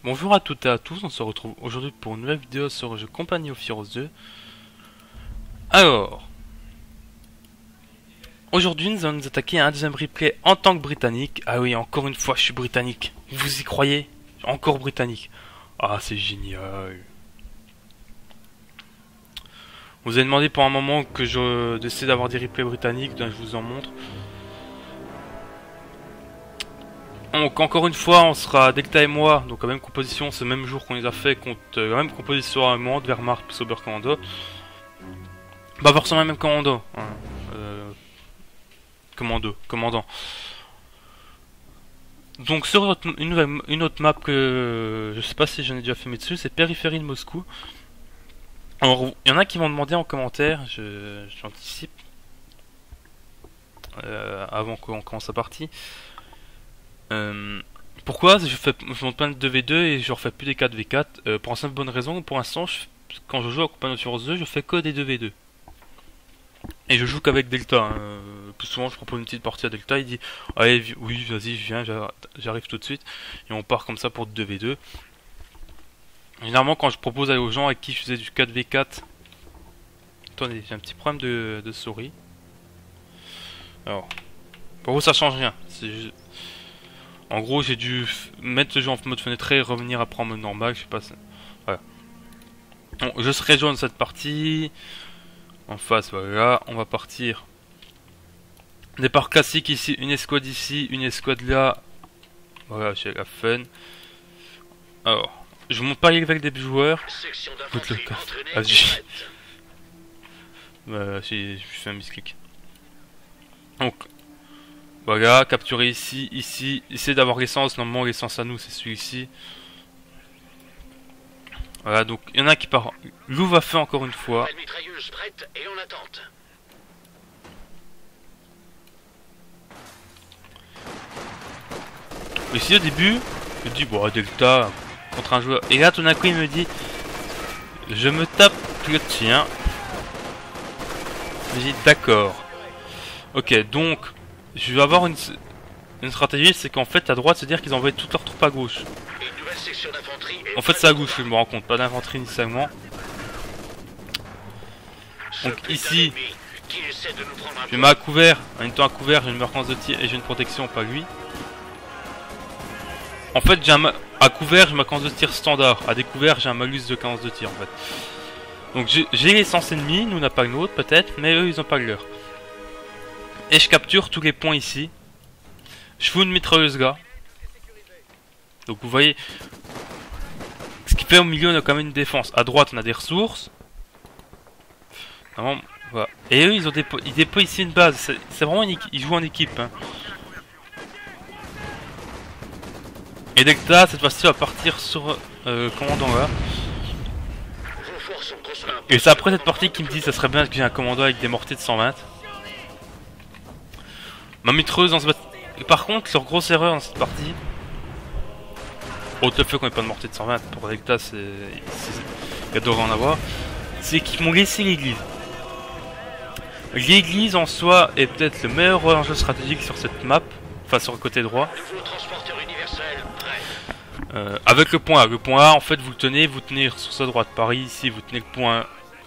Bonjour à toutes et à tous, on se retrouve aujourd'hui pour une nouvelle vidéo sur le jeu Company of Heroes 2. Alors, aujourd'hui nous allons nous attaquer à un deuxième replay en tant que britannique. Ah oui, encore une fois je suis britannique, vous y croyez? Encore britannique. Ah c'est génial. Vous avez demandé pour un moment que je décide d'avoir des replays britanniques, donc je vous en montre. Donc encore une fois on sera Delta et moi, donc la même composition, ce même jour qu'on les a fait contre la même composition allemande, Wehrmacht plus Oberkommando. Pas forcément le même commando, hein. Commandant. Donc sur une autre map que je sais pas si j'en ai déjà fait mais dessus, c'est Périphérie de Moscou. Alors il y en a qui m'ont demandé en commentaire, j'anticipe avant qu'on commence la partie. Pourquoi je monte plein de 2v2 et je refais plus des 4v4 pour une simple bonne raison, pour l'instant quand je joue à Company of Heroes 2 je fais que des 2v2 et je joue qu'avec Delta, hein. Plus souvent je propose une petite partie à Delta, il dit allez oui vas-y je viens, j'arrive tout de suite et on part comme ça pour 2v2. Généralement quand je propose aux gens avec qui je faisais du 4v4, attendez j'ai un petit problème de souris, alors pour vous ça change rien, c'est juste... En gros, j'ai dû mettre ce jeu en mode fenêtre et revenir après en mode normal, je sais pas. Voilà. Bon, je serai jaune cette partie. En face, voilà. On va partir. Départ classique ici, une escouade ici, une escouade là. Voilà, j'ai la fun. Alors, je monte pas les levels des joueurs. Écoute le coffre. Vas-y. J'ai fait un misclick. Donc. Voilà, capturer ici, essayer d'avoir l'essence, normalement l'essence à nous c'est celui-ci. Voilà, donc il y en a qui part. Lou va faire encore une fois. Ici au début, je dis bon Delta contre un joueur. Et là tout d'un coup il me dit je me tape le tien. Je dis d'accord. Ok, donc je vais avoir une stratégie, c'est qu'en fait à droite, c'est-à-dire qu'ils envoient toutes leurs troupes à gauche. En fait c'est à gauche, je me rends compte, pas d'infanterie initialement. Donc ici, je mets à couvert, en même temps à couvert, j'ai une mercance de tir et j'ai une protection, pas lui. En fait j'ai à couvert, j'ai ma cadence de tir standard, à découvert j'ai un malus de cadence de tir en fait. Donc j'ai l'essence ennemie, nous on n'a pas le nôtre peut-être, mais eux ils ont pas le leur. Et je capture tous les points ici. Je fous une mitrailleuse là. Donc vous voyez, ce qui fait au milieu on a quand même une défense. À droite on a des ressources. Vraiment, voilà. Et eux ils déploient ici une base. C'est vraiment ils jouent en équipe, hein. Et Delta cette fois-ci va partir sur commandant là. Et c'est après cette partie qui me dit ça serait bien que j'ai un commandant avec des mortiers de 120. Ma mitrailleuse dans ce bâtiment. Par contre, leur grosse erreur dans cette partie, autre le fait qu'on n'ait pas de mortier de 120 pour Delta, c'est. Il y a d'or en avoir, c'est qu'ils m'ont laissé l'église. L'église en soi est peut-être le meilleur enjeu stratégique sur cette map, enfin sur le côté droit. Avec le point A. Le point A, en fait, vous le tenez, vous tenez sur sa droite. Paris, ici, vous tenez le point.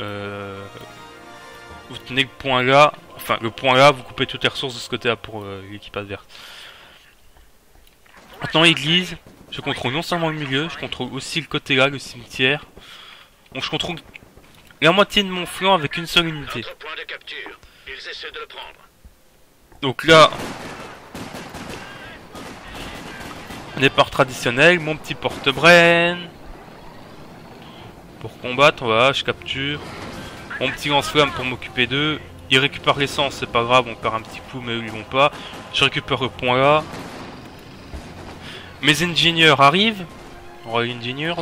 Vous tenez le point là. Enfin, le point là, vous coupez toutes les ressources de ce côté-là pour l'équipe adverse. Maintenant, l'église, je contrôle non seulement le milieu, je contrôle aussi le côté là, le cimetière. Donc, je contrôle la moitié de mon flanc avec une seule unité. Donc là, départ traditionnel, mon petit porte-braine. Pour combattre, voilà, je capture. Mon petit lance-flamme pour m'occuper d'eux. Ils récupèrent l'essence, c'est pas grave, on perd un petit coup, mais eux ils vont pas. Je récupère le point là. Mes ingénieurs arrivent. Royal Engineers.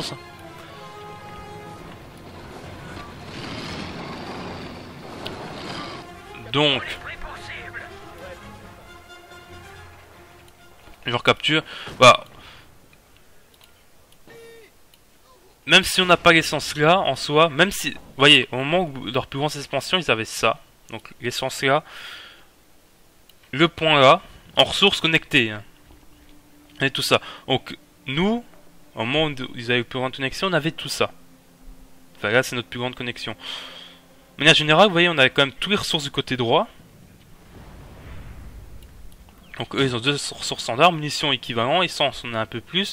Donc, je recapture. Voilà. Même si on n'a pas l'essence là, en soi, même si... Vous voyez, au moment où leur plus grande expansion, ils avaient ça. Donc l'essence là. Le point là. En ressources connectées. Hein. Et tout ça. Donc, nous, Au moment où ils avaient plus grande connexion, on avait tout ça. Enfin là c'est notre plus grande connexion. De manière générale, vous voyez, on a quand même toutes les ressources du côté droit. Donc eux ils ont 2 ressources standards, munitions équivalents, essence on a un peu plus.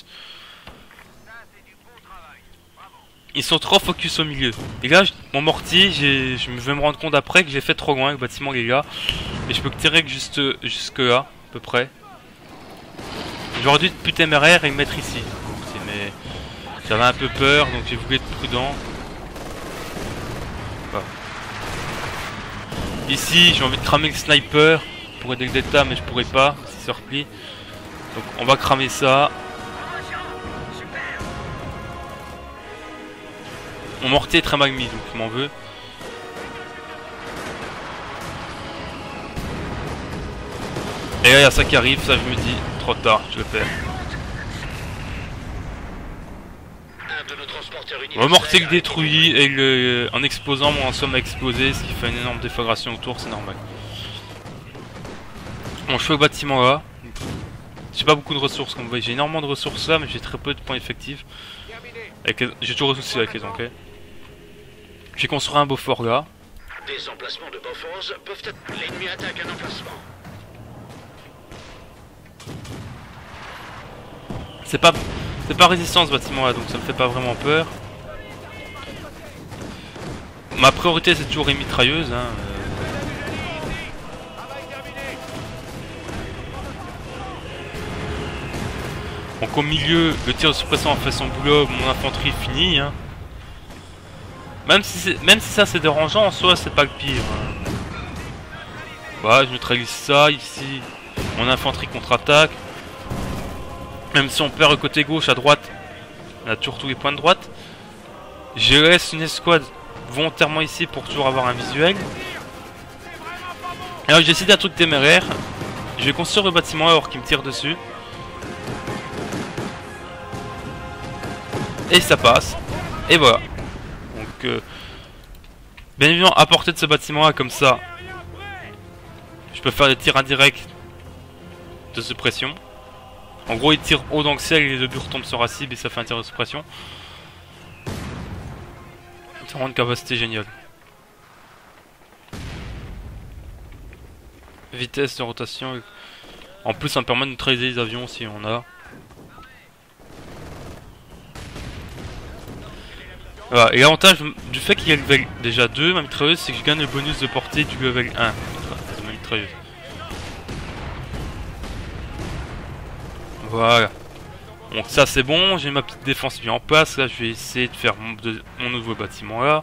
Ils sont trop focus au milieu. Et là, mon mortier, je vais me rendre compte après que j'ai fait trop loin, le bâtiment il est là. Et je peux que tirer que jusque là, à peu près. J'aurais dû être plus téméraire et le mettre ici. Mais j'avais un peu peur, donc j'ai voulu être prudent. Voilà. Ici, j'ai envie de cramer le sniper pour aider le delta, mais je pourrais pas s'il se replie. Donc on va cramer ça. Mon mortier est très mal mis, donc je m'en veux. Et là, il y a ça qui arrive, ça je me dis, trop tard, je le perds. Le mortier le détruit et en explosant, mon somme a explosé, ce qui fait une énorme déflagration autour, c'est normal. Bon, je suis au bâtiment là. J'ai pas beaucoup de ressources, comme vous voyez, j'ai énormément de ressources là, mais j'ai très peu de points effectifs. J'ai toujours des soucis avec les enquêtes. J'ai construit un beau fort là. Des emplacements de Bofors peuvent être... L'ennemi attaque un emplacement. C'est pas résistant ce bâtiment là, donc ça me fait pas vraiment peur. Ma priorité c'est toujours les mitrailleuses. Hein. Donc au milieu, le tir de suppression a fait son boulot, mon infanterie finit. Hein. Même si ça c'est dérangeant en soi, c'est pas le pire. Hein. Voilà, je neutralise ça ici. Mon infanterie contre-attaque. Même si on perd le côté gauche, à droite, on a toujours tous les points de droite. Je laisse une escouade volontairement ici pour toujours avoir un visuel. Alors j'ai décidé un truc téméraire. Je vais construire le bâtiment alors qu'il me tire dessus. Et ça passe. Et voilà. Donc, bien évidemment, à portée de ce bâtiment là, comme ça, je peux faire des tirs indirects de suppression. En gros, il tire haut dans le ciel et les obus retombent sur la cible et ça fait un tir de suppression. C'est vraiment une capacité géniale. Vitesse de rotation. En plus, ça me permet de neutraliser les avions si on a. Voilà. Et l'avantage du fait qu'il y a le level déjà 2, ma mitrailleuse, c'est que je gagne le bonus de portée du level 1 de ma mitrailleuse. Voilà. Donc ça c'est bon, j'ai ma petite défense bien en place. Là je vais essayer de faire mon nouveau bâtiment là.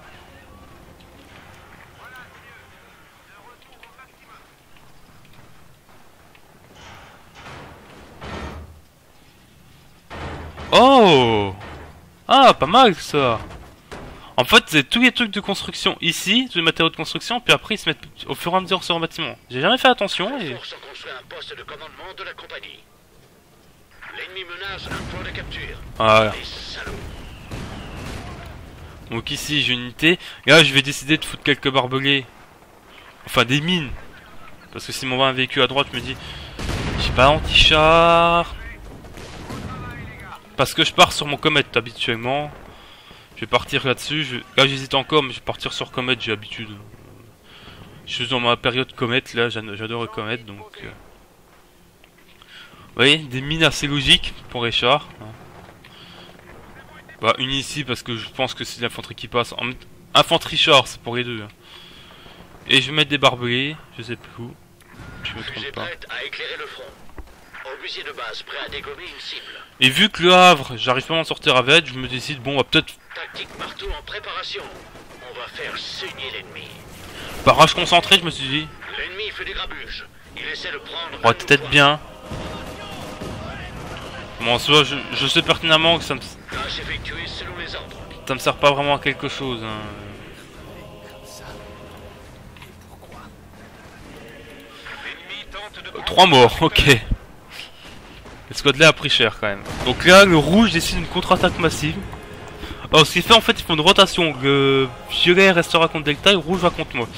Oh! Ah, pas mal ça! En fait, c'est tous les trucs de construction ici, tous les matériaux de construction, puis après ils se mettent au fur et à mesure sur un bâtiment. J'ai jamais fait attention et... L'ennemi menace un point de capture. Voilà. Donc ici j'ai une unité. Et là je vais décider de foutre quelques barbelés. Enfin des mines. Parce que si m'envoie un véhicule à droite, je me dis... J'ai pas anti-char. Parce que je pars sur mon comète habituellement. Je vais partir là-dessus. Là j'hésite encore, mais je vais partir sur comète, j'ai l'habitude. Je suis dans ma période comète, là j'adore le comète, donc... Vous voyez, des mines assez logiques pour les chars. Bah, une ici parce que je pense que c'est l'infanterie qui passe. Infanterie char, c'est pour les deux. Et je vais mettre des barbelés, je sais plus où. Je me trompe pas. Et vu que le Havre, j'arrive pas à m'en sortir avec, je me décide, bon, on va peut-être... Tactique marteau en préparation. On va faire saigner l'ennemi. Barrage concentré, je me suis dit. L'ennemi fait des grabuges. Il essaie de prendre... On va peut-être bien. Bon, en soi, je sais pertinemment que ça me sert pas vraiment à quelque chose. Hein. 3 morts, ok. Le squad là a pris cher quand même. Donc là, le rouge décide une contre-attaque massive. Alors, ce qui fait en fait, ils font une rotation. Le violet restera contre Delta et le rouge va contre moi.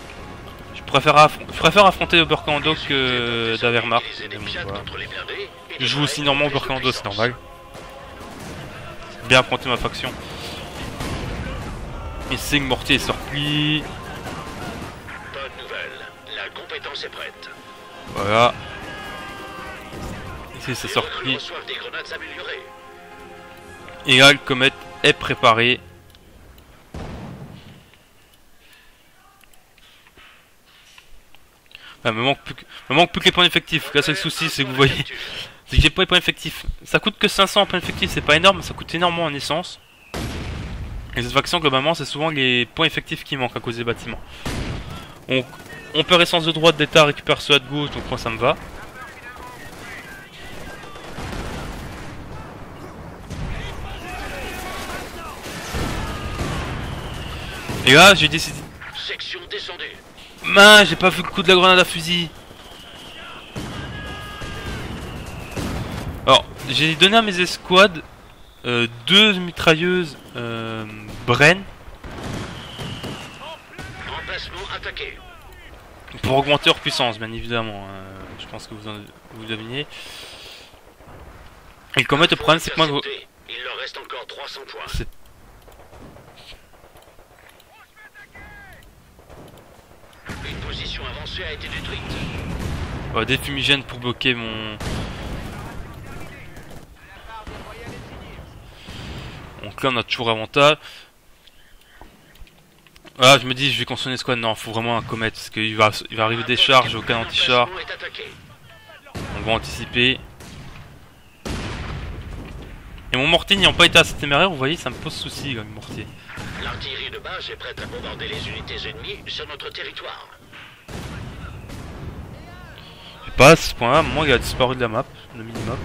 Je préfère affronter Oberkommando que d'Avermark. Voilà. Je joue aussi Normand Burkando, c'est normal. Bien affronter ma faction. Et Signe Mortier est surpris. Bonne nouvelle, la compétence est prête. Voilà. Ici c'est Les surpris. recrues reçoivent des grenades améliorées. Et là le comète est préparé. Ah, me manque plus que les points effectifs. Là c'est le souci, c'est que vous voyez. C'est que j'ai pas les points effectifs. Ça coûte que 500 en points effectifs, c'est pas énorme, mais ça coûte énormément en essence. Et cette faction globalement c'est souvent les points effectifs qui manquent à cause des bâtiments. On perd essence de droite, d'état, récupère ceux de gauche, donc moi ça me va. Et là j'ai décidé... Section descendue. Mince, j'ai pas vu le coup de la grenade à fusil. Alors, j'ai donné à mes escouades 2 mitrailleuses Bren Emplacement attaqué. pour augmenter leur puissance, bien évidemment. Je pense que vous devinez. Et le comète, le problème c'est que moi... Il leur reste encore 300 points. Une position avancée a été détruite. Des fumigènes pour bloquer mon... Donc là on a toujours avantage. Ah, je me dis je vais construire une escouade. Non, faut vraiment un comète parce qu'il va arriver des charges, aucun anti-char. On va anticiper. Et mon mortier n'ayant pas été assez téméraire, vous voyez, ça me pose souci là, le mortier. L'artillerie de base est prête à bombarder les unités ennemies sur notre territoire. Je sais pas à ce point-là, moi il a disparu de la map, le minimum.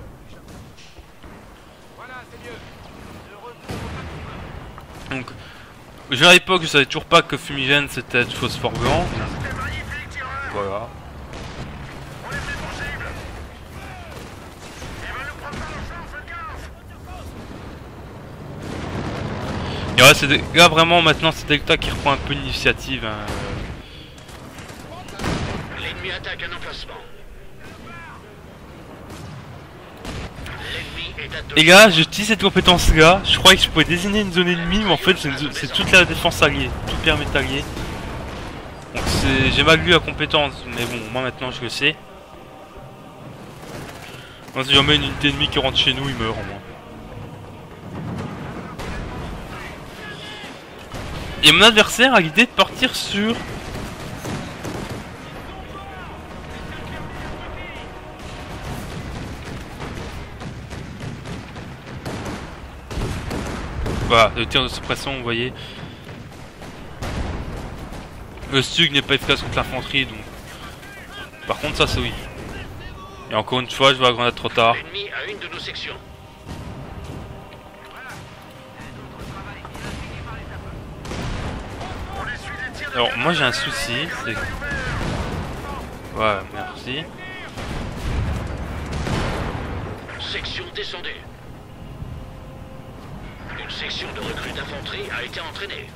Donc, à l'époque, je savais toujours pas que fumigène c'était du phosphore blanc. Voilà. Et ouais, là vraiment maintenant c'est Delta qui reprend un peu l'initiative. Hein. L'ennemi attaque un emplacement. Et là, j'utilise cette compétence là. Je croyais que je pouvais désigner une zone ennemie, mais en fait c'est toute la défense alliée, tout périmètre allié. Donc j'ai mal lu la compétence, mais bon, moi maintenant je le sais. Moi, si jamais une unité ennemie qui rentre chez nous, il meurt au moins. Et mon adversaire a l'idée de partir sur... Voilà, le tir de suppression, vous voyez. Le STUG n'est pas efficace contre l'infanterie, donc... Par contre, ça c'est oui. Et encore une fois, je vois la grenade trop tard. L'ennemi a une de nos sections. Alors, moi j'ai un souci, c'est... Ouais, merci. Section descendue. Une section de recrues d'infanterie a été entraînée.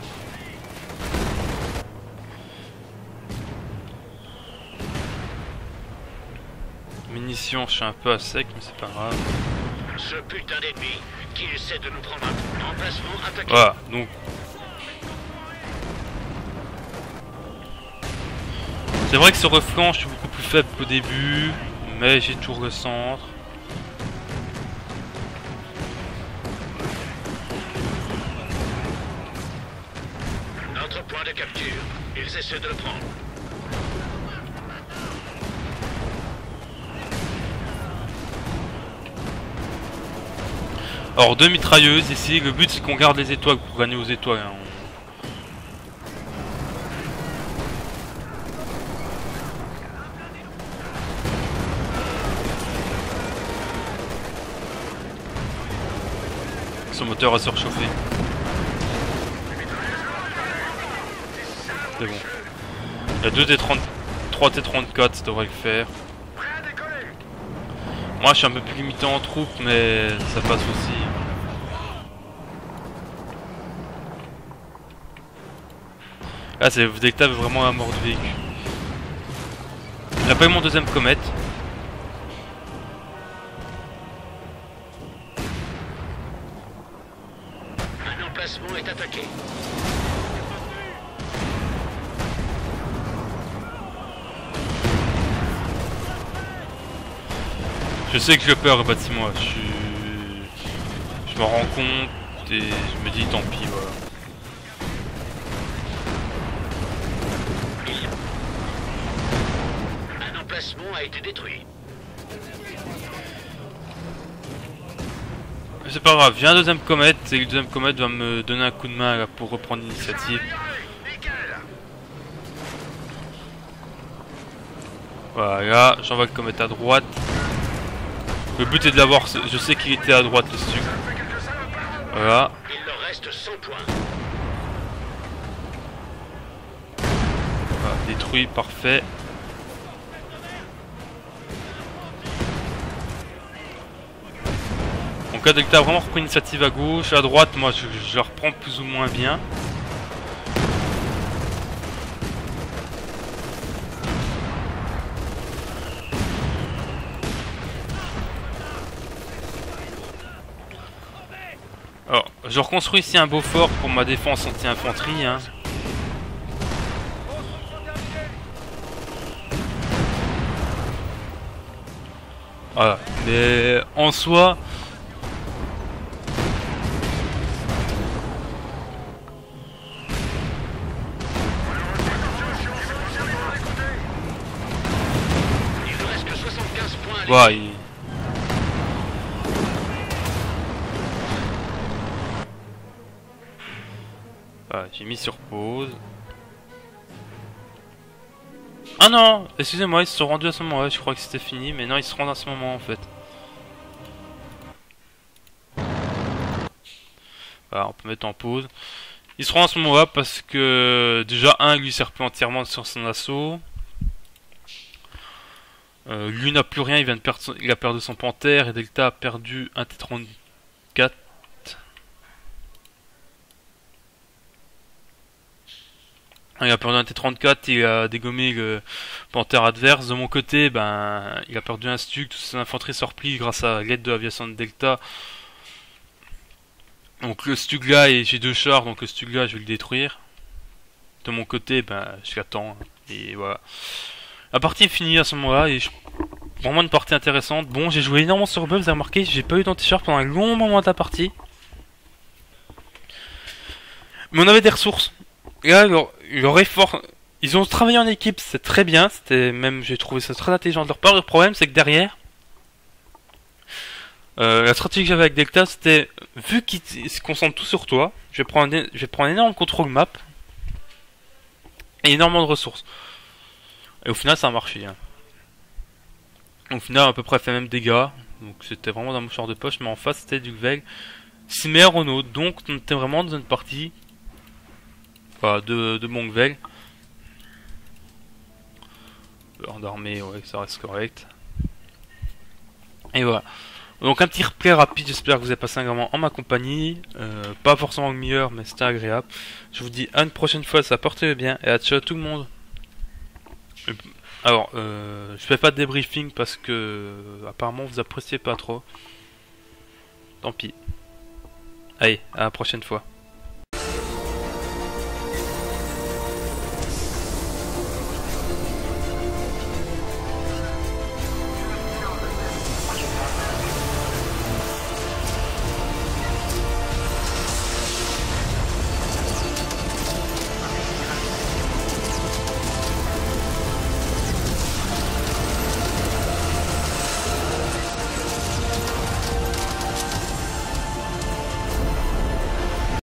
Munitions, je suis un peu à sec, mais c'est pas grave. Ce putain d'ennemi qui essaie de nous prendre un emplacement attaqué. Voilà, donc... C'est vrai que sur le flanc, je suis beaucoup plus faible qu'au début, mais j'ai toujours le centre. Notre point de capture, ils essaient de le prendre. Alors 2 mitrailleuses ici, le but c'est qu'on garde les étoiles pour gagner aux étoiles. Hein. Son moteur a surchauffé. C'est bon. Il y a 2 T30, 3 T34, ça devrait le faire. Moi je suis un peu plus limité en troupes, mais ça passe aussi. Là c'est Delta vraiment la mort du véhicule. J'ai pas eu mon deuxième comète. emplacement est attaqué. Je sais que je perds le bâtiment, je me rends compte et je me dis tant pis, voilà. Un emplacement a été détruit. C'est pas grave, j'ai un deuxième comète et le deuxième comète va me donner un coup de main là, pour reprendre l'initiative. Voilà, j'envoie le comète à droite. Le but est de l'avoir, je sais qu'il était à droite le sucre. Voilà. Il leur reste 100 points. Voilà, détruit, parfait. Donc là, Delta a vraiment repris l'initiative à gauche. À droite, moi, je la reprends plus ou moins bien. Alors, je reconstruis ici un beau fort pour ma défense anti-infanterie. Hein. Voilà. Mais en soi... Il ne reste que 75 points. Voilà, voilà, j'ai mis sur pause. Ah non, excusez-moi, ils se sont rendus à ce moment-là, je crois que c'était fini, mais non, ils se rendent à ce moment en fait. Voilà, on peut mettre en pause. Ils se rendent à ce moment-là parce que déjà, un, lui sert plus entièrement sur son assaut. Lui n'a plus rien, il a perdu son panthère et Delta a perdu un T-34. Il a perdu un T-34, il a dégommé le panthère adverse. De mon côté, ben, il a perdu un Stug, toute son infanterie se replie grâce à l'aide de l'aviation de Delta. Donc le Stug là, et j'ai deux chars, donc le Stug là, je vais le détruire. De mon côté, ben, je l'attends. Et voilà. La partie est finie à ce moment-là, et vraiment une partie intéressante. Bon, j'ai joué énormément sur buff, vous avez remarqué, j'ai pas eu d'anti-char pendant un long moment de la partie. Mais on avait des ressources. Et là, leur effort, ils ont travaillé en équipe, c'est très bien. C'était même, j'ai trouvé ça très intelligent de leur part. Le problème, c'est que derrière, la stratégie que j'avais avec Delta, c'était vu qu'ils se concentrent tout sur toi, je vais prendre un énorme contrôle map et énormément de ressources. Et au final, ça a marché. Hein. Au final, à peu près fait même dégâts. Donc c'était vraiment d'un mouchoir de poche, mais en face, c'était du Gveg. Cimer Renault. Donc on était vraiment dans une partie. Enfin, de mon Gveg. L'heure d'armée, ouais, ça reste correct. Et voilà. Donc un petit replay rapide, j'espère que vous avez passé un grand moment en ma compagnie. Pas forcément le meilleur, mais c'était agréable. Je vous dis à une prochaine fois, ça portez bien. Et à ciao tout le monde. Alors, je fais pas de débriefing parce que apparemment vous appréciez pas trop. Tant pis. Allez, à la prochaine fois.